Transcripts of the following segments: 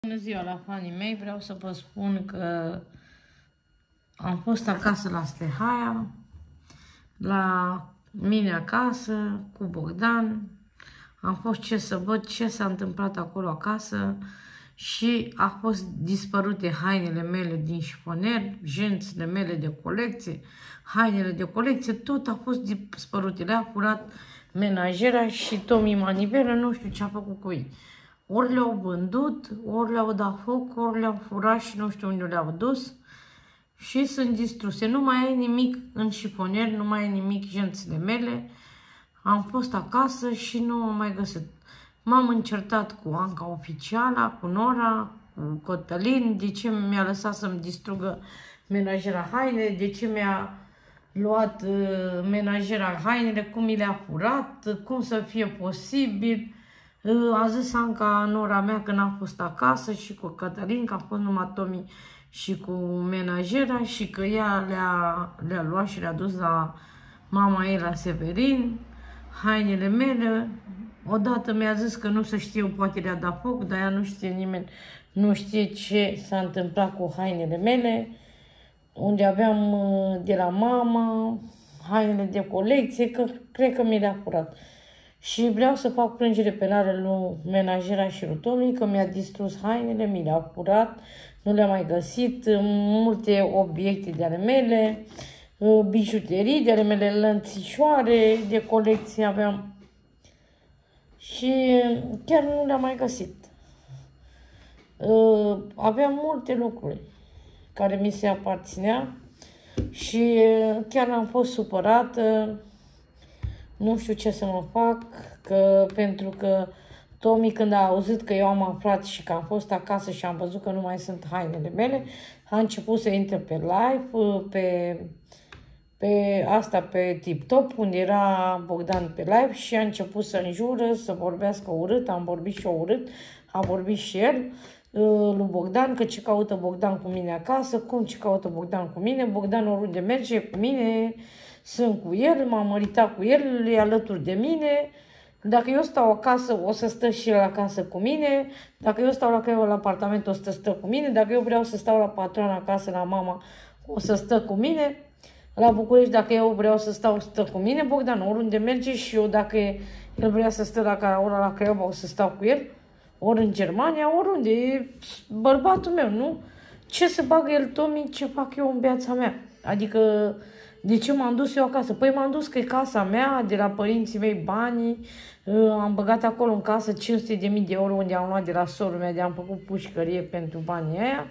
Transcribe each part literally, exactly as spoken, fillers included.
Bună ziua la fanii mei, vreau să vă spun că am fost acasă la Stehaia, la mine acasă, cu Bogdan. Am fost ce să văd ce s-a întâmplat acolo acasă și a fost dispărute hainele mele din șifoner, jențele mele de colecție, hainele de colecție, tot a fost dispărute. Le-a furat menajera și Tomi Manivelă, nu știu ce a făcut cu ei. Ori le-au vândut, ori le-au dat foc, ori le-au furat și nu știu unde le-au dus și sunt distruse. Nu mai e nimic în șifonier, nu mai e nimic jențele mele. Am fost acasă și nu am mai găsit. M-am încertat cu Anca Oficiala, cu Nora, cu Cătălin, de ce mi-a lăsat să-mi distrugă menajera haine, de ce mi-a luat uh, menajera hainele, cum mi le-a furat, cum să fie posibil. A zis Anca, nora mea, că n-a fost acasă și cu Cătălin, că a fost numai Tomi și cu menajera și că ea le-a le luat și le-a dus la mama ei la Severin, hainele mele. Odată mi-a zis că nu se știe, poate le-a dat foc, dar ea nu știe nimeni, nu știe ce s-a întâmplat cu hainele mele, unde aveam de la mama, hainele de colecție, că cred că mi le-a furat. Și vreau să fac plângere penală lui menajera și lui Tomi, că mi-a distrus hainele, mi le-a furat, nu le-am mai găsit, multe obiecte de ale mele, bijuterii de ale mele, lănțișoare de colecție aveam și chiar nu le-am mai găsit. Aveam multe lucruri care mi se aparținea și chiar am fost supărată. Nu știu ce să mă fac, că, pentru că Tomi, când a auzit că eu am aflat și că am fost acasă și am văzut că nu mai sunt hainele mele, a început să intre pe live, pe, pe asta, pe TikTok, unde era Bogdan pe live și a început să înjură, să vorbească urât, am vorbit și eu urât, a vorbit și el lui Bogdan, că ce caută Bogdan cu mine acasă, cum ce caută Bogdan cu mine, Bogdan oriunde merge cu mine, sunt cu el, m-am măritat cu el, e alături de mine. Dacă eu stau acasă, o să stă și el acasă cu mine. Dacă eu stau la Craiova la apartament, o să stă cu mine. Dacă eu vreau să stau la patron acasă, la mama, o să stă cu mine. La București, dacă eu vreau să stau, stă cu mine. Bogdan, oriunde merge și eu, dacă el vrea să stă la Caraora, la Craiova, o să stau cu el. Ori în Germania, oriunde. E bărbatul meu, nu? Ce să bagă el, Tomi, ce fac eu în viața mea? Adică... De ce m-am dus eu acasă? Păi m-am dus că e casa mea, de la părinții mei banii, am băgat acolo în casă cinci sute de mii de euro unde am luat de la sorul meu, de am făcut pușcărie pentru banii aia.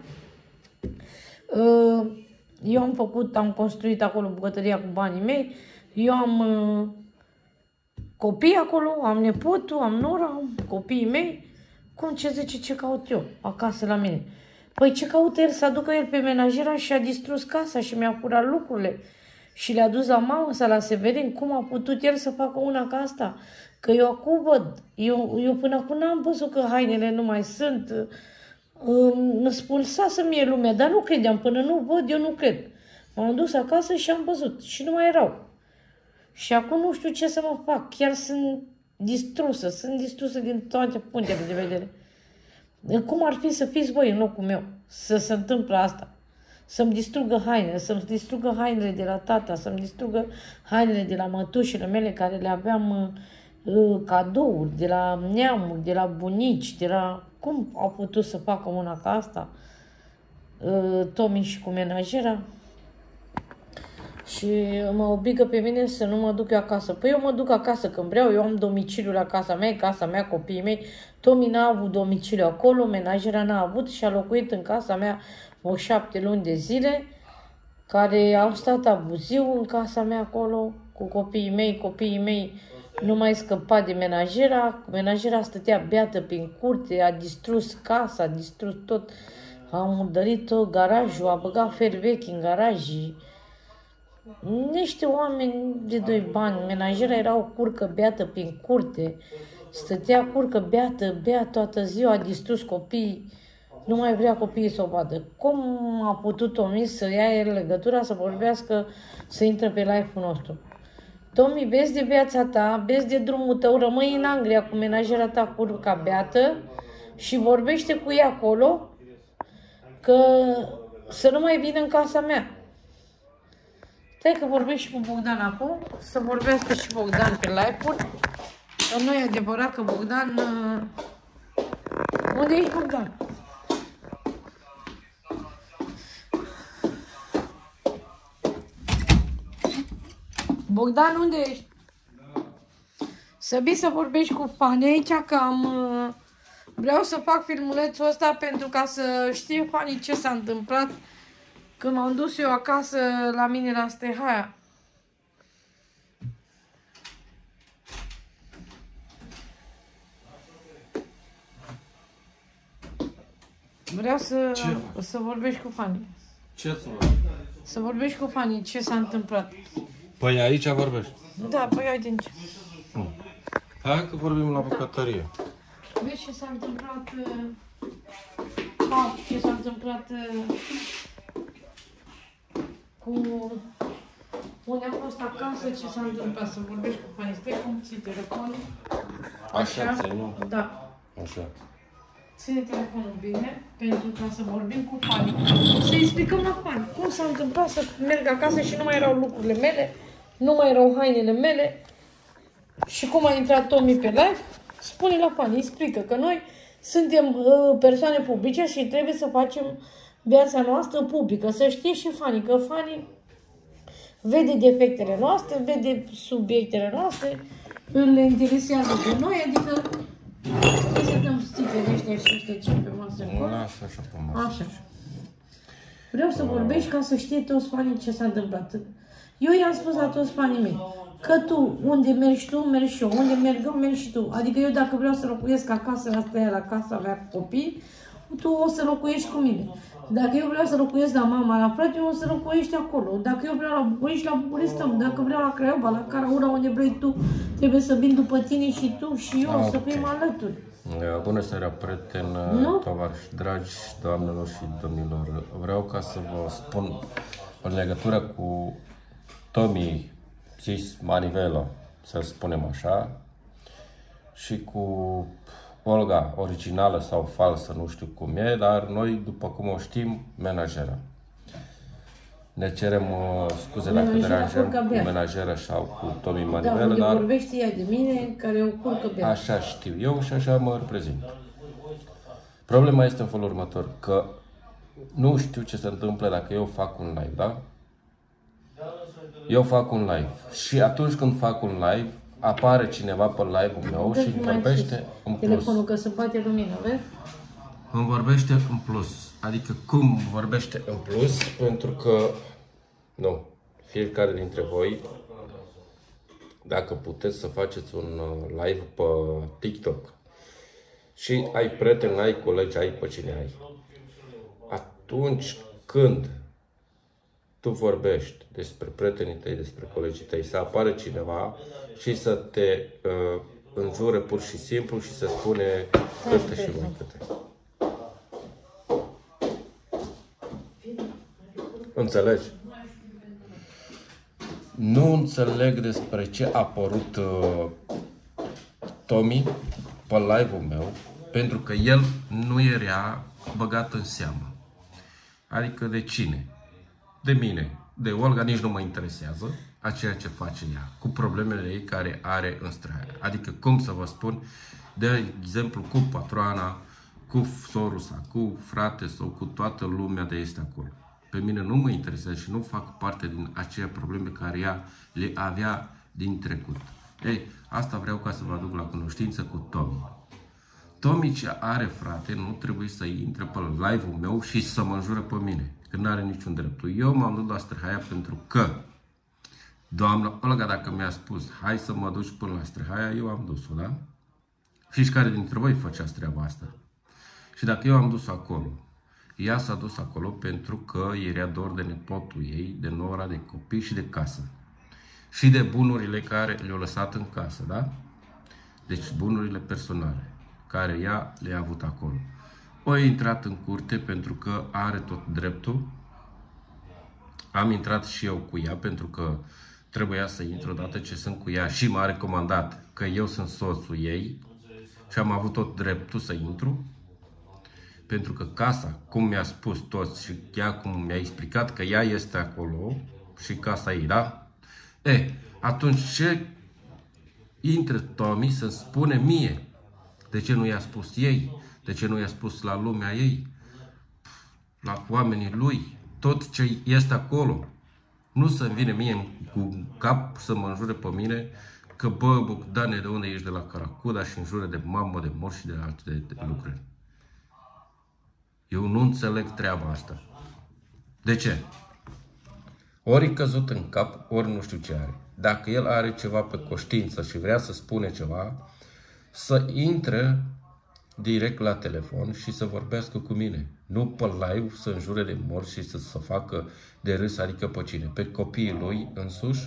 Eu am făcut, am construit acolo bucătăria cu banii mei, eu am copii acolo, am nepotul, am nora, am copiii mei. Cum ce zice, ce caut eu acasă la mine? Păi ce caută el? Să aducă el pe menajera și a distrus casa și mi-a furat lucrurile. Și le-a dus la mamă sau la Severin. Cum a putut el să facă una ca asta? Că eu acum văd. Eu, eu până acum n-am văzut că hainele nu mai sunt. Îmi spulsase mie lumea, dar nu credeam. Până nu văd, eu nu cred. M-am dus acasă și am văzut. Și nu mai erau. Și acum nu știu ce să mă fac. Chiar sunt distrusă. Sunt distrusă din toate punctele de vedere. Cum ar fi să fiți voi în locul meu? Să se întâmplă asta. Să-mi distrugă hainele, să-mi distrugă hainele de la tata, să-mi distrugă hainele de la mătușile mele care le aveam uh, cadouri, de la neamuri, de la bunici, de la... Cum au putut să facă una ca asta? Uh, Tomi și cu menajera. Și mă obligă pe mine să nu mă duc eu acasă. Păi eu mă duc acasă când vreau, eu am domiciliu la casa mea, casa mea, copiii mei. Tomi n-a avut domiciliu acolo, menajera n-a avut și a locuit în casa mea o șapte luni de zile, care au stat abuziu în casa mea acolo, cu copiii mei. Copiii mei nu mai scăpa de menajera. Menajera stătea beată prin curte, a distrus casa, a distrus tot, a murdărit tot garajul, a băgat fer vechi în garaj. Niște oameni de doi bani. Menajera era o curcă beată prin curte, stătea curcă beată, bea toată ziua, a distrus copiii. Nu mai vrea copiii să o vadă. Cum a putut Tomi să ia el legătura, să vorbească, să intre pe live-ul nostru? Tomi, vezi de viața ta, vezi de drumul tău, rămâi în Anglia cu menajera ta curca beată și vorbește cu ea acolo că să nu mai vină în casa mea. Stai că vorbești și cu Bogdan acum, să vorbească și Bogdan pe live-uri. Că nu e adevărat că Bogdan... Unde ești, Bogdan? Bogdan, unde ești? Să vii să vorbești cu Fanny aici, că am... Vreau să fac filmulețul ăsta pentru ca să știe Fanny ce s-a întâmplat când m-am dus eu acasă la mine la Stehaia. Vreau să, să vorbești cu Fanny. Ce să vorbești? Să vorbești cu Fanny ce s-a întâmplat. Păi aici vorbești? Da, păi uite în ce. Hmm. Hai că vorbim la bucătărie. Vezi ce s-a întâmplat... Ah, ce s-a întâmplat... Cu... Unde am fost acasă, ce s-a întâmplat, să vorbești cu Fanny. Stai cum ții telefonul. Așa, Așa? ții, nu? Da. Așa. Ține telefonul bine, pentru ca să vorbim cu Fanny. Să explicăm la Fanny cum s-a întâmplat să merg acasă și nu mai erau lucrurile mele, nu mai erau hainele mele și cum a intrat Tommy pe live. Spune la Fanny, explică că noi suntem uh, persoane publice și trebuie să facem viața noastră publică. Să știe și Fanny că Fanny vede defectele noastre, vede subiectele noastre, le interesează pe noi, adică să dăm sticlele ăștia și ăștia ce pe masă. Lasă așa pe masă. Așa. Vreau să vorbești ca să știe toți fanii ce s-a întâmplat. Eu i-am spus la toți fanii mei că tu, unde mergi tu, mergi și eu. Unde merg eu, mergi și tu. Adică eu dacă vreau să locuiesc acasă, la Steaia, la casa mea cu copii, tu o să locuiești cu mine. Dacă eu vreau să locuiesc la mama, la frate, eu o să locuiești acolo. Dacă eu vreau la București, la București stăm. Dacă vreau la Craiova, la Caraura, unde vrei tu, trebuie să vin după tine și tu și eu, okay. Să fim alături. Bună seara, prieteni, tovarăși dragi, doamnelor și domnilor. Vreau ca să vă spun în legătură cu Tommy zis Manivelo, să spunem așa, și cu Olga, originală sau falsă, nu știu cum e, dar noi, după cum o știm, menajera. Ne cerem uh, scuze dacă deranjăm cu menajera sau cu Tommy Manivelo, da, dar... vorbește ea de mine, care o curcă bea. Așa știu eu și așa mă reprezint. Problema este în felul următor, că nu știu ce se întâmplă dacă eu fac un live, da? Eu fac un live și atunci când fac un live, apare cineva pe live-ul meu și îmi vorbește în plus. Telefonul că se poate lumină, vezi? Îmi vorbește în plus. Adică cum vorbește în plus? Pentru că, nu, fiecare dintre voi, dacă puteți să faceți un live pe TikTok și ai prieteni, ai colegi, ai pe cine ai, atunci când tu vorbești despre prietenii tăi, despre colegii tăi, să apare cineva și să te uh, înjure pur și simplu și să spune câte și mai câte. Înțelegi? Nu înțeleg despre ce a apărut uh, Tommy pe live-ul meu, pentru că el nu era băgat în seamă. Adică de cine? De mine. De Olga nici nu mă interesează a ceea ce face ea, cu problemele ei care are în Steaia. Adică, cum să vă spun, de exemplu, cu patroana, cu sorul sa, cu frate sau cu toată lumea de este acolo. Pe mine nu mă interesează și nu fac parte din acele probleme care ea le avea din trecut. Ei, asta vreau ca să vă aduc la cunoștință cu Tommy. Tommy ce are frate nu trebuie să intre pe live-ul meu și să mă înjure pe mine, că nu are niciun drept. Eu m-am dus la Steaia pentru că doamna Olga, dacă mi-a spus hai să mă duci până la Steaia, eu am dus-o, da? Fiecare dintre voi făceați treaba asta. Și dacă eu am dus acolo, ea s-a dus acolo pentru că era dor de nepotul ei, de nora, de copii și de casă. Și de bunurile care le-au lăsat în casă, da? Deci bunurile personale care ea le-a avut acolo. O intrat în curte pentru că are tot dreptul. Am intrat și eu cu ea pentru că trebuia să intru odată ce sunt cu ea și m-a recomandat că eu sunt soțul ei și am avut tot dreptul să intru. Pentru că casa, cum mi-a spus toți și ea cum mi-a explicat că ea este acolo și casa ei, da? E, atunci ce intră Tommy să-mi spune mie? De ce nu i-a spus ei? De ce nu i-a spus la lumea ei? La oamenii lui? Tot ce este acolo? Nu să-mi vine mie cu cap să mă înjure pe mine că, bă, Bogdane, de unde ești? De la Caracuda și înjure de mamă, de mor și de alte de, de lucruri. Eu nu înțeleg treaba asta. De ce? Ori e căzut în cap, ori nu știu ce are. Dacă el are ceva pe conștiință și vrea să spune ceva, să intre direct la telefon și să vorbească cu mine. Nu pe live să înjure de mor și să se facă de râs, adică pe cine? Pe copiii lui însuși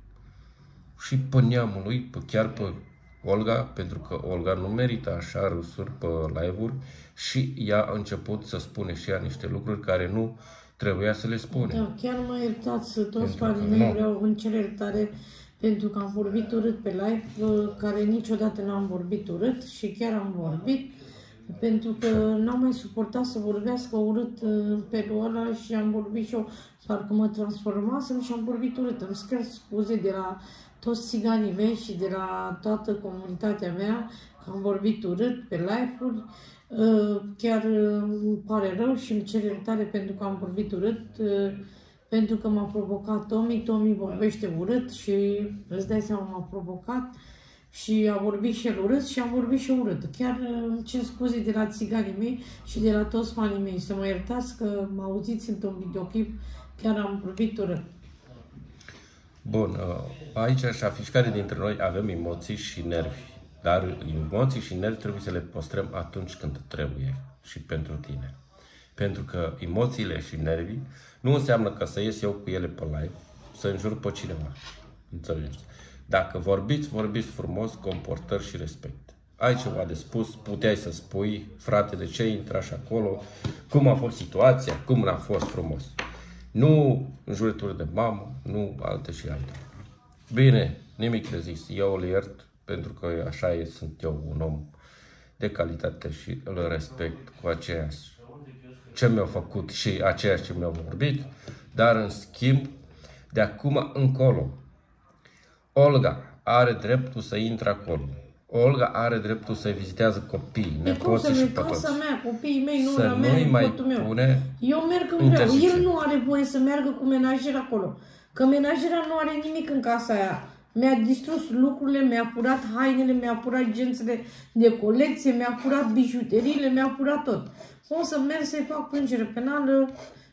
și pe neamul lui, pe, chiar pe Olga, pentru că Olga nu merită așa râsuri pe live-uri și ea a început să spune și ea niște lucruri care nu trebuia să le spune. Da, chiar mă iertați, toți fanii mei, vreau în cer iertare pentru că am vorbit urât pe live, care niciodată n-am vorbit urât și chiar am vorbit, pentru că n-am mai suportat să vorbească urât pe ăla și am vorbit și eu, parcă mă transformasem și am vorbit urât. Îmi cer scuze de la toți țiganii mei și de la toată comunitatea mea că am vorbit urât pe live-uri. Chiar îmi pare rău și îmi cer iertare pentru că am vorbit urât, pentru că m-a provocat Tommy. Tommy vorbește urât și îți dai seama, m-a provocat și a vorbit și el urât și am vorbit și eu urât. Chiar îmi cer scuze de la țiganii mei și de la toți fanii mei. Să mă iertați că mă auziți într-un videoclip, chiar am vorbit urât. Bun, aici așa, fiecare dintre noi avem emoții și nervi. Dar emoții și nervi trebuie să le păstrăm atunci când trebuie și pentru tine. Pentru că emoțiile și nervii nu înseamnă că să ies eu cu ele pe live, să înjur pe cineva. Înțelegeți? Dacă vorbiți, vorbiți frumos, comportări și respect. Ai ceva de spus, puteai să spui, frate, de ce intrași acolo, cum a fost situația, cum n-a fost frumos. Nu înjurături de mamă, nu alte și alte. Bine, nimic de zis, eu îl iert. Pentru că așa e, sunt eu un om de calitate și îl respect cu aceeași ce mi-au făcut și aceeași ce mi-au vorbit, dar în schimb, de acum încolo, Olga are dreptul să intre acolo. Olga are dreptul să vizitează copiii, nepoții și pe toți. Casa mea, copiii mei, nu să la mea, nu mai meu. pune Eu merg când vreau. El nu are voie să meargă cu menajera acolo. Că menajera nu are nimic în casa aia. Mi-a distrus lucrurile, mi-a furat hainele, mi-a furat gențele de colecție, mi-a furat bijuteriile, mi-a furat tot. O să merg să-i fac plângere penală,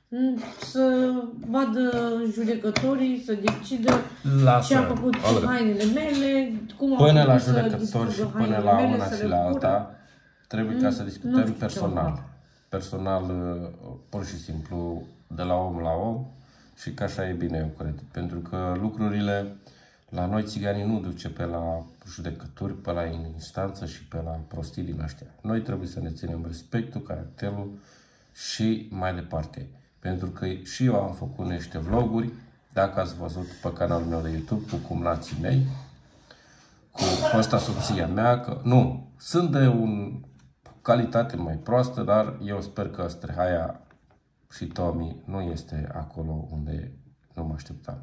să vadă judecătorii, să decidă Lasă, ce a făcut cu hainele mele, cum a până la făcut judecători și până la mele, una și la alta, trebuie ca să discutăm personal. Personal, pur și simplu, de la om la om și că așa e bine, eu cred. Pentru că lucrurile la noi țiganii nu duce pe la judecături, pe la instanță și pe la prostii din astea. Noi trebuie să ne ținem respectul, caracterul și mai departe. Pentru că și eu am făcut niște vloguri, dacă ați văzut pe canalul meu de YouTube, cu cumnații mei, cu ăsta soția mea, că nu, sunt de o calitate mai proastă, dar eu sper că Strehaia și Tommy nu este acolo unde nu mă așteptam.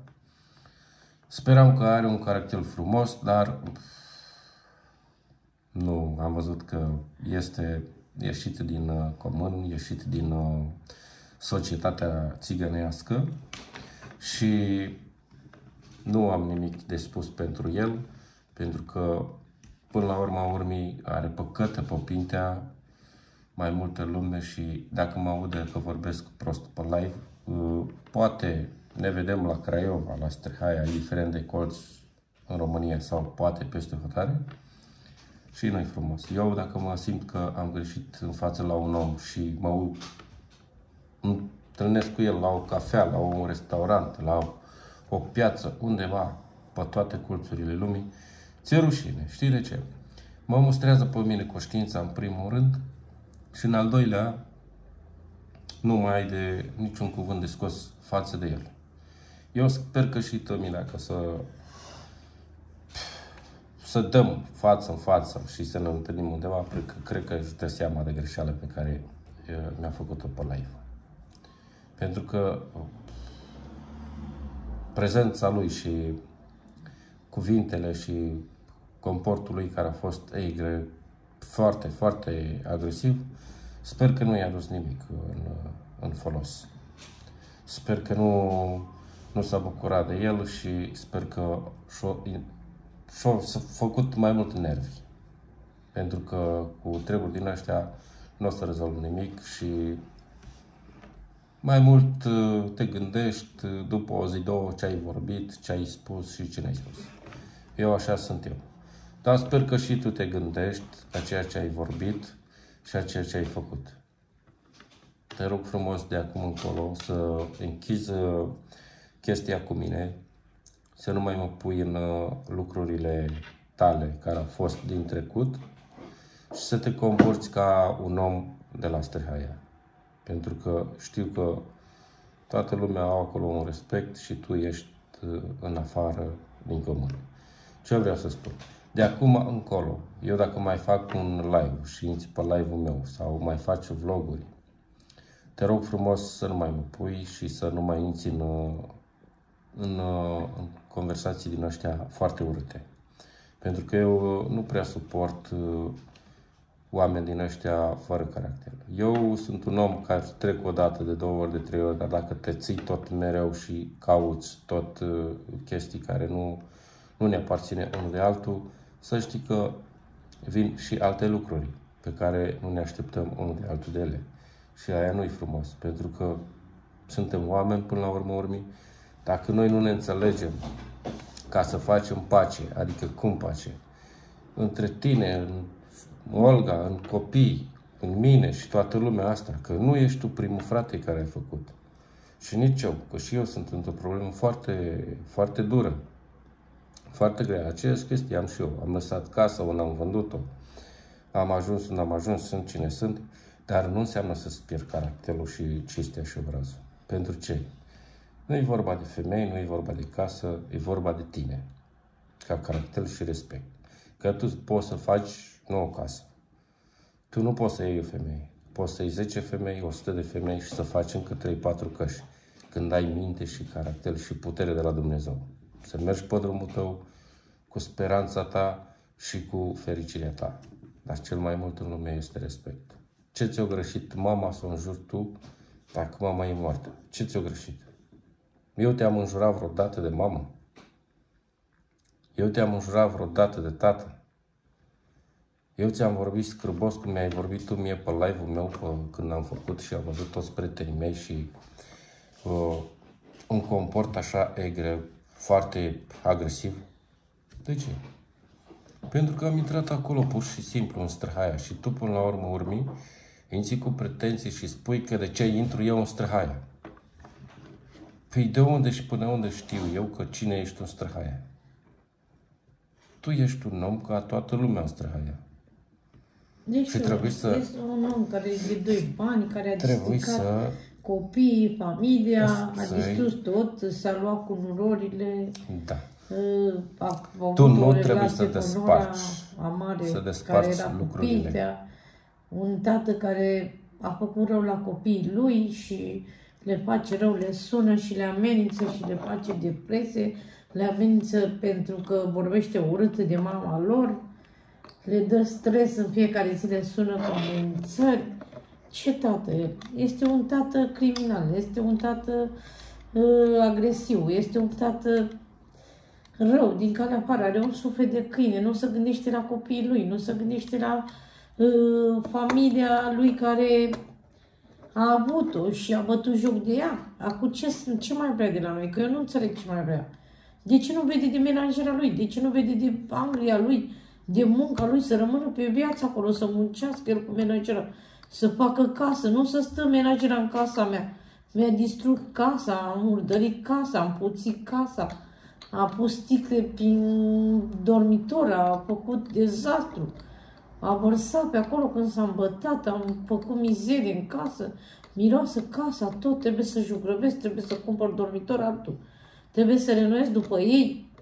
Speram că are un caracter frumos, dar nu, am văzut că este ieșit din uh, comun, ieșit din uh, societatea țigănească și nu am nimic de spus pentru el, pentru că până la urma urmii are păcăte pe pintea mai multă lume și dacă mă aude că vorbesc prost pe live, uh, poate ne vedem la Craiova, la Strehaia, indiferent de colț în România sau poate peste hotare și nu-i frumos. Eu dacă mă simt că am greșit în față la un om și mă întâlnesc cu el la o cafea, la un restaurant, la o piață, undeva, pe toate colțurile lumii, ți-e rușine. Știi de ce? Mă mustrează pe mine conștiința în primul rând și în al doilea nu mai ai de niciun cuvânt de scos față de el. Eu sper că și Tommy, dacă să, să dăm față în față și să ne întâlnim undeva, cred că, cred că își dă seama de greșeala pe care mi-a făcut-o pe live. Pentru că prezența lui și cuvintele și comportul lui care a fost ei, foarte, foarte agresiv, sper că nu i-a dus nimic în, în folos. Sper că nu, nu s-a bucurat de el și sper că și-a făcut mai mult nervi. Pentru că cu treburi din ăștia nu o să rezolv nimic și mai mult te gândești după o zi, două, ce ai vorbit, ce ai spus și ce n-ai spus. Eu așa sunt eu. Dar sper că și tu te gândești la ceea ce ai vorbit și la ceea ce ai făcut. Te rog frumos de acum încolo să închizi chestia cu mine, să nu mai mă pui în lucrurile tale care au fost din trecut și să te comporți ca un om de la Străhaia. Pentru că știu că toată lumea au acolo un respect și tu ești în afară din comun. Ce vreau să spun? De acum încolo, eu dacă mai fac un live și intri pe live-ul meu sau mai faci vloguri, te rog frumos să nu mai mă pui și să nu mai intri în, în, în conversații din astea foarte urâte. Pentru că eu nu prea suport oameni din ăștia fără caracter. Eu sunt un om care trec o dată, de două ori, de trei ori, dar dacă te ții tot mereu și cauți tot uh, chestii care nu, nu ne aparține unul de altul, să știi că vin și alte lucruri pe care nu ne așteptăm unul de altul de ele. Și aia nu-i frumos, pentru că suntem oameni până la urmă urmii. Dacă noi nu ne înțelegem ca să facem pace, adică cum pace, între tine, în Olga, în copii, în mine și toată lumea asta, că nu ești tu primul frate care ai făcut. Și nici eu, că și eu sunt într-o problemă foarte, foarte dură, foarte grea. Aceeași chestie am și eu. Am lăsat casa unde am vândut-o, am ajuns unde am ajuns, sunt cine sunt, dar nu înseamnă să-ți pierd caracterul și cinstea și obrazul. Pentru ce? Nu e vorba de femei, nu e vorba de casă, e vorba de tine, ca caracter și respect. Că tu poți să faci nu o casă. Tu nu poți să iei o femeie. Poți să iei zece femei, o sută de femei și să faci încă trei patru căști. Când ai minte și caracter și putere de la Dumnezeu. Să mergi pe drumul tău cu speranța ta și cu fericirea ta. Dar cel mai mult în lume este respect. Ce ți-o greșit mama să o înjuri tu dacă mama e moartă? Ce ți-o greșit? Eu te-am înjurat vreodată de mamă? Eu te-am înjurat vreodată de tată? Eu ți-am vorbit scârbos cum mi-ai vorbit tu mie pe live-ul meu pe, când am făcut și am văzut toți prietenii mei și uh, un comport așa egre, foarte agresiv. De ce? Pentru că am intrat acolo pur și simplu în Străhaia și tu până la urmă urmii intri cu pretenții și spui că de ce intru eu în Străhaia. Păi de unde și până unde știu eu că cine ești în Străhaia? Tu ești un om ca toată lumea în Străhaia. Deci și trebuie să... este un om care e de doi bani, care a trebuie districat să... copiii, familia, să... a distrus tot, s-a luat cu nurorile. Da. A, a tu nu trebuie să desparci, amare, să desparci care era lucrurile. Copiii, un tată care a făcut rău la copiii lui și le face rău, le sună și le amenință și le face depresie, le amenință pentru că vorbește urât de mama lor, le dă stres în fiecare zi, le sună cu amenințări. Ce tată e? Este un tată criminal, este un tată uh, agresiv, este un tată rău, din calea afară, are un suflet de câine, nu se gândește la copiii lui, nu se gândește la uh, familia lui care a avut-o și a bătut joc de ea. Acum ce, ce mai vrea de la noi? Că eu nu înțeleg ce mai vrea. De ce nu vede de menajera lui? De ce nu vede de Anglia lui? De munca lui? Să rămână pe viață acolo, să muncească el cu menajera, să facă casă, nu să stă menajera în casa mea. Mi-a distrus casa, am murdărit casa, am puțit casa, a pus sticle prin dormitor, a făcut dezastru. A vărsat pe acolo când s-a îmbătat, am făcut mizerie în casă, miroasă casa, tot, trebuie să jugrăvesc, trebuie să cumpăr dormitor altul, trebuie să renoiesc după ei.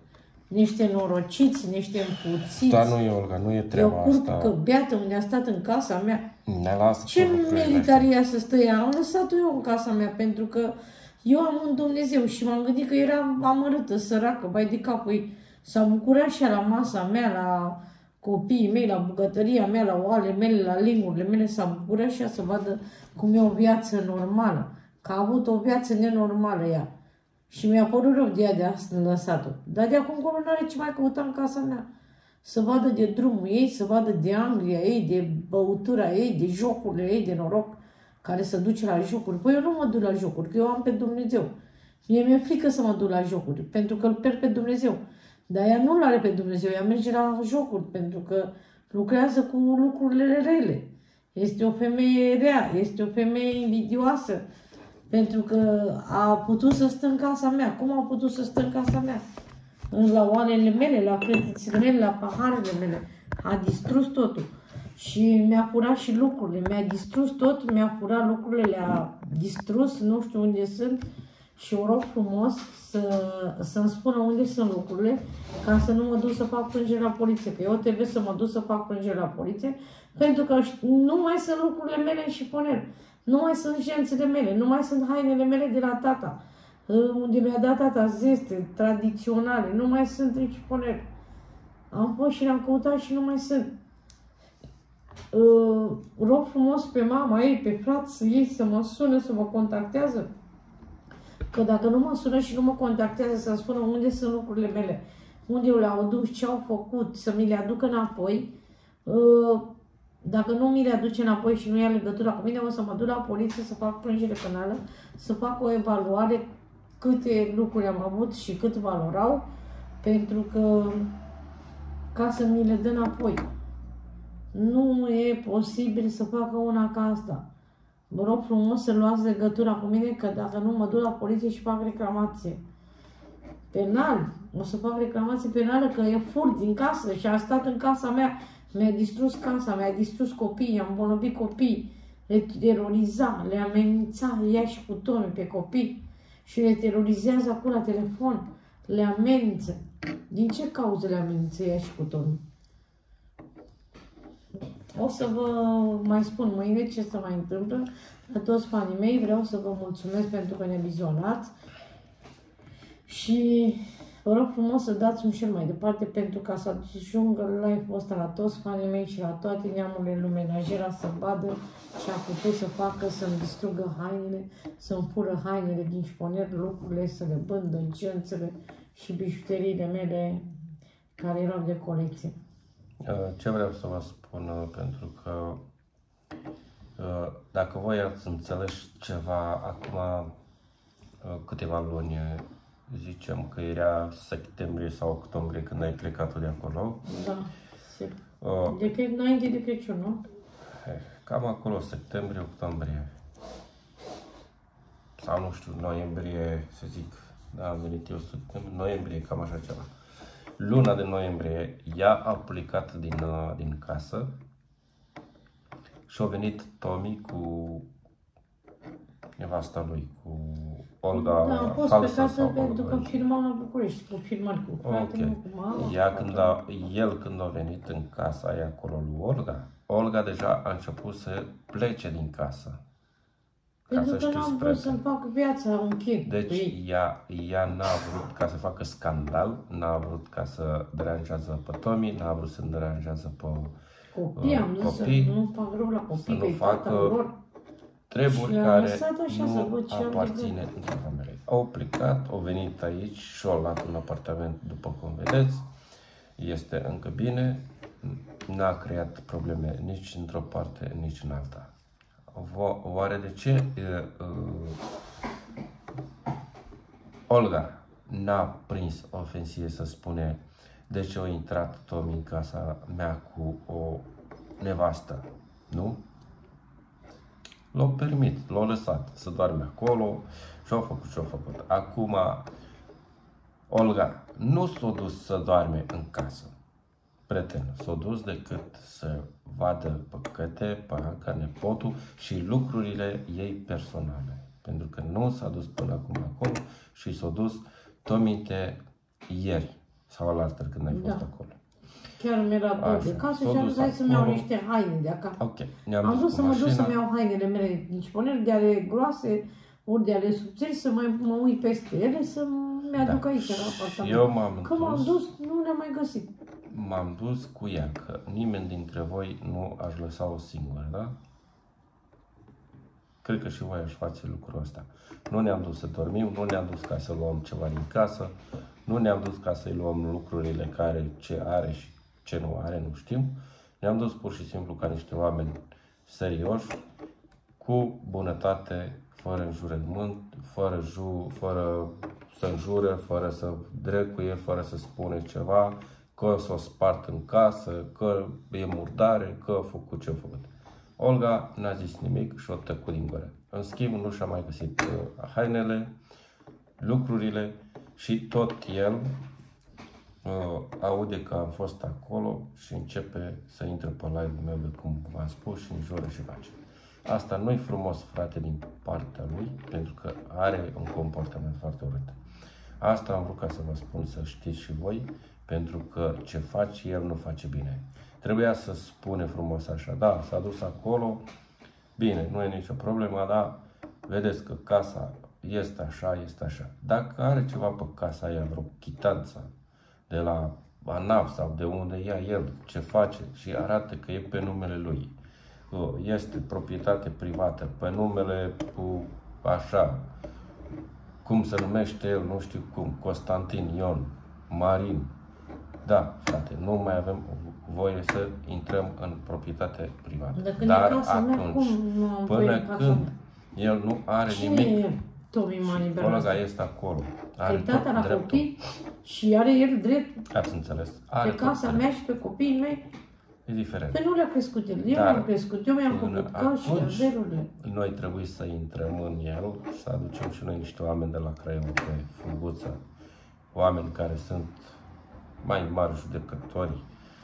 niște norociți, niște împuțiți. Dar nu e, Olga, nu e treaba Eu curc asta. că beată unde a stat în casa mea. Ne lasă Ce cu lucrurile merită astea. ea să stă ea? Am lăsat-o eu în casa mea pentru că eu am un Dumnezeu și m-am gândit că era amărâtă, săracă, bai de capul ei. S-a bucurat și ea la masa mea, la copiii mei, la bucătăria mea, la oale mele, la lingurile mele. S-a bucurat și ea să vadă cum e o viață normală. Că a avut o viață nenormală ea. Și mi-a părut rău de ea de asta lăsat-o. Dar de acum încolo nu are ce mai căuta în casa mea. Să vadă de drumul ei, să vadă de Anglia ei, de băutura ei, de jocurile ei, de noroc, care se duce la jocuri. Păi eu nu mă duc la jocuri, că eu am pe Dumnezeu. Mie mi-e frică să mă duc la jocuri, pentru că îl pierd pe Dumnezeu. Dar ea nu-l are pe Dumnezeu, ea merge la jocuri, pentru că lucrează cu lucrurile rele. Este o femeie rea, este o femeie invidioasă, pentru că a putut să stă în casa mea. Cum a putut să stă în casa mea? La oalele mele, la cretițele mele, la paharele mele. A distrus totul. Și mi-a furat și lucrurile. Mi-a distrus tot, mi-a furat lucrurile, le-a distrus, nu știu unde sunt. Și o rog frumos să, să-mi spună unde sunt lucrurile, ca să nu mă duc să fac plângere la poliție. Că eu trebuie să mă duc să fac plângere la poliție, pentru că nu mai sunt lucrurile mele în șiponer. Nu mai sunt jențele mele, nu mai sunt hainele mele de la tata, unde mi-a dat tata zeste, tradiționale, nu mai sunt în șiponer. Am fost și le-am căutat și nu mai sunt. Uh, rog frumos pe mama ei, pe frații ei să mă sună, să mă contactează. Că dacă nu mă sună și nu mă contactează să-mi spună unde sunt lucrurile mele, unde le-au dus, ce au făcut, să mi le aducă înapoi, uh, dacă nu mi le aduce înapoi și nu ia legătura cu mine, o să mă duc la poliție să fac plângere penală, să fac o evaluare câte lucruri am avut și cât valorau, pentru că ca să mi le dă înapoi. Nu e posibil să facă una ca asta. Vă rog frumos să luați legătura cu mine, că dacă nu mă duc la poliție și fac reclamație. Penal. O să fac reclamație penală că e furt din casă și a stat în casa mea. Mi-a distrus casa, mi-a distrus copiii, am îmbolnăvit copii, le teroriza, le amenința, ea și cu Tomi pe copii și le terorizează acum la telefon, le amenință. Din ce cauză le amenință ea și cu Tomi? O să vă mai spun mâine ce se mai întâmplă. La toți fanii mei vreau să vă mulțumesc pentru că ne vizionați și vă rog frumos să dați un share mai departe pentru ca să ajungă live-ul ăsta la toți fanii mei și la toate neamurile lui Menajera, să vadă ce a putut să facă, să-mi distrugă hainele, să-mi fură hainele din șponer, lucrurile, să le bândă în gențele și bijuteriile mele care erau de colecție. Ce vreau să vă spun, pentru că dacă voi ați înțeles ceva acum câteva luni, zicem că era septembrie sau octombrie când ai plecat de acolo. Da, de că înainte de Crăciun, nu? Cam acolo, septembrie, octombrie. Sau nu știu, noiembrie, să zic, da, am venit eu septembrie, noiembrie, cam așa ceva. Luna de noiembrie, ea a plecat din, din casă și a venit Tomi cu nevasta lui, cu Olga. Da, am fost pe casă pentru că filmam la București, cu filmări cu fratele meu, cu mama. Ea, când a, el când a venit în casa aia acolo lui Olga, Olga deja a început să plece din casă. Pentru că n-am vrut să-mi fac viața un chip. Deci ea, ea n-a vrut ca să facă scandal, n-a vrut ca să deranjează pe Tomi, n-a vrut să deranjează pe copii. Am zis să nu fac rău la copii, că-i tata lor. Treburi care nu aparține într-o familie. Au plecat, au venit aici și au luat un apartament, după cum vedeți. Este încă bine, n-a creat probleme nici într-o parte, nici în alta. Oare de ce uh, Olga n-a prins ofensie să spune de ce a intrat Tomi în casa mea cu o nevastă, nu? L-a permit, l-a lăsat să doarme acolo și a făcut ce a făcut. Acum Olga nu s-a dus să doarme în casă, prieten, s-a dus decât să vadă păcate, Anca, nepotul și lucrurile ei personale. Pentru că nu s-a dus până acum acolo și s-a dus Tomite ieri. Sau alaltă când ai fost Da. acolo. Chiar mi-era dor de casă și am zis hai să-mi iau niște haine de acasă. Ok. Am vrut să mă duc să-mi iau hainele mele, nici poneri de ale groase, ori de ale subțiri, să mai mă uit peste ele, să-mi aduc Da. aici la apartament. Eu m-am Că m-am dus, dus, nu le-am mai găsit. m-am dus cu ea, că nimeni dintre voi nu aș lăsa-o singură, da? Cred că și voi aș face lucrul ăsta. Nu ne-am dus să dormim, nu ne-am dus ca să luăm ceva din casă, nu ne-am dus ca să-i luăm lucrurile care ce are și ce nu are, nu știm. Ne-am dus pur și simplu ca niște oameni serioși, cu bunătate, fără înjurământ, fără, ju, fără să înjure, fără să drecuie, fără să spune ceva, că s-o spart în casă, că e murdare, că a făcut ce a făcut. Olga n-a zis nimic și o tăcut din gură. În schimb, nu și-a mai găsit uh, hainele, lucrurile și tot el uh, aude că am fost acolo și începe să intre pe live-ul meu, de cum v-am spus, și înjură și face. Asta nu-i frumos, frate, din partea lui, pentru că are un comportament foarte urât. Asta am vrut ca să vă spun, să știți și voi, pentru că ce face el nu face bine. Trebuia să spune frumos așa, da, s-a dus acolo, bine, nu e nicio problemă, dar vedeți că casa este așa, este așa. Dacă are ceva pe casa aia, vreo chitanță de la ANAF sau de unde ia el, ce face și arată că e pe numele lui, este proprietate privată, pe numele cu așa, cum se numește el, nu știu cum, Constantin Ion Marin. Da, frate, nu mai avem voie să intrăm în proprietate privată. Dacă Dar atunci, mea, cum nu am până când el nu are Cine nimic, e Tomi Mani Olga este acolo. Are Pe tata tot la dreptul. copii și are el drept Ați înțeles? Are pe tot casa dreptul. mea și pe copiii mei. E diferent. Păi nu le-a crescut el. Eu Dar l-am crescut. Eu mi-am până făcut căși și atunci, averurile. noi trebuie să intrăm în el, să aducem și noi niște oameni de la Craiova, pe Fulguță, oameni care sunt mai mari judecători,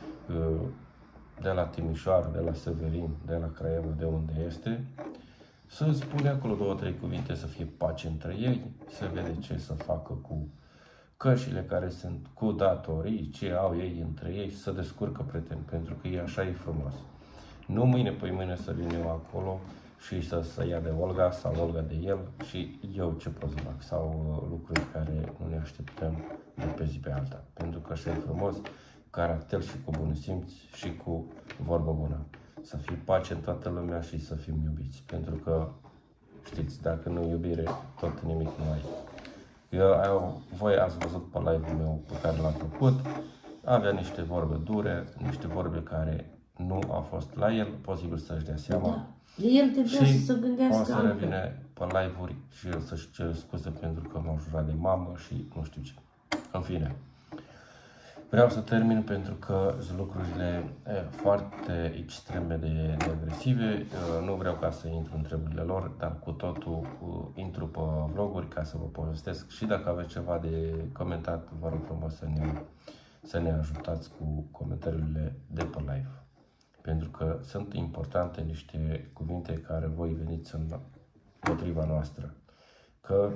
de la Timișoara, de la Severin, de la Craiova, de unde este, să spune acolo două, trei cuvinte, să fie pace între ei, să vede ce să facă cu cășile care sunt, cu datorii, ce au ei între ei, să descurcă prieteni, pentru că e așa e frumos. Nu mâine, păi mâine să vin eu acolo și să, să ia de Olga sau Olga de el și eu ce pot să fac, sau uh, lucruri care nu ne așteptăm de pe zi pe alta. Pentru că așa e frumos, caracter și cu bun simț și cu vorbă bună. Să fie pace în toată lumea și să fim iubiți. Pentru că, știți, dacă nu iubire, tot nimic nu ai. Eu, eu, voi ați văzut pe live-ul meu pe care l-am făcut, avea niște vorbe dure, niște vorbe care nu au fost la el, posibil să-și dea seama. Da. El trebuia Și să se gândească o să altfel. revine pe live-uri și el să-și cere scuze pentru că m-au jurat de mamă și nu știu ce. În fine, vreau să termin pentru că sunt lucrurile e, foarte extreme de, de agresive. E, nu vreau ca să intru în treburile lor, dar cu totul cu, intru pe vloguri ca să vă povestesc și dacă aveți ceva de comentat, vă rog frumos să ne, să ne ajutați cu comentariile de pe live. Pentru că sunt importante niște cuvinte care voi veniți în potriva noastră. Că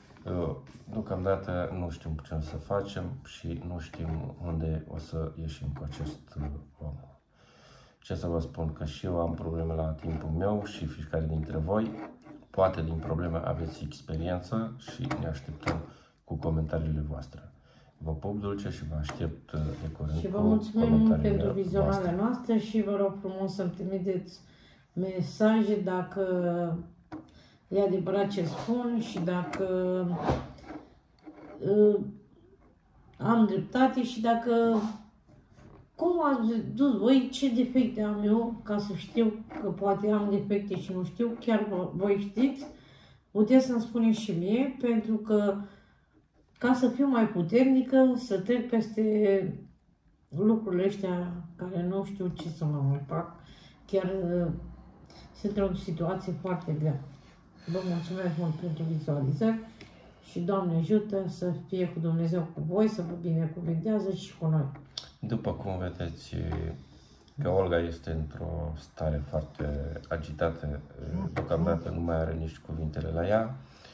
deocamdată nu știm ce o să facem și nu știm unde o să ieșim cu acest om. Ce să vă spun, că și eu am probleme la timpul meu și fiecare dintre voi, poate din probleme aveți experiență și ne așteptăm cu comentariile voastre. Vă pup dulce și vă aștept de curând. Și vă cu mulțumim mult comentariile pentru vizionarea voastre. noastră și vă rog frumos să-mi trimiteți mesaje dacă e adevărat ce spun și dacă uh, am dreptate și dacă cum ați dus voi, ce defecte am eu, ca să știu că poate am defecte și nu știu, chiar voi știți, puteți să-mi spuneți și mie, pentru că ca să fiu mai puternică, să trec peste lucrurile astea care nu știu ce să mă mai fac, chiar uh, sunt într-o situație foarte grea. Vă mulțumesc mult pentru vizualizări și Doamne ajută să fie cu Dumnezeu cu voi, să vă binecuvintează și cu noi. După cum vedeți, că Olga este într-o stare foarte agitată, deocamdată nu mai are nici cuvintele la ea.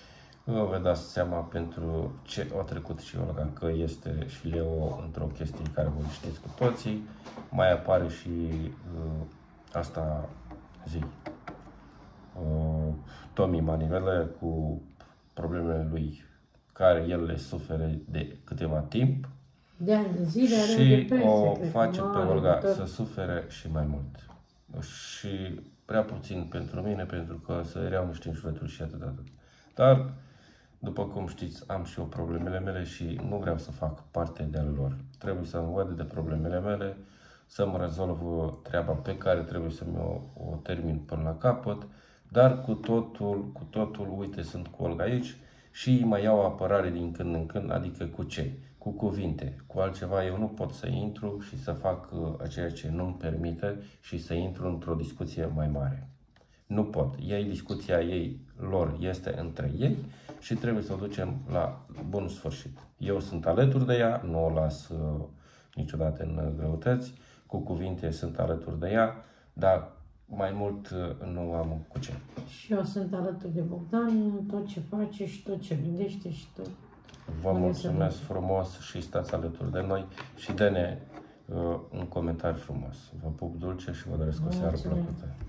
Vă vă dați seama pentru ce a trecut și Olga, că este și Leo într-o chestie care voi știți cu toții. Mai apare și uh, asta zi. Uh, Tommy Manivele cu problemele lui, care el le sufere de câteva timp. De ani de zile are Și depresie, o cred că face pe mare, Olga tot. să sufere și mai mult. Și prea puțin pentru mine, pentru că să iau niște înșurături și atât, atât. Dar, după cum știți, am și eu problemele mele și nu vreau să fac parte de ale lor. Trebuie să-mi văd de problemele mele, să-mi rezolv treaba pe care trebuie să-mi o, o termin până la capăt, dar cu totul, cu totul, uite, sunt cu Olga aici și mai iau apărare din când în când, adică cu ce? Cu cuvinte, cu altceva eu nu pot să intru și să fac uh, ceea ce nu-mi permite și să intru într-o discuție mai mare. Nu pot. Ei, discuția ei, lor, este între ei și trebuie să o ducem la bun sfârșit. Eu sunt alături de ea, nu o las uh, niciodată în greutăți, cu cuvinte sunt alături de ea, dar mai mult uh, nu am cu ce. Și eu sunt alături de Bogdan, tot ce face și tot ce gândește și tot. Vă mulțumesc frumos și stați alături de noi și dă-ne uh, un comentariu frumos. Vă pup dulce și vă doresc o seară plăcută.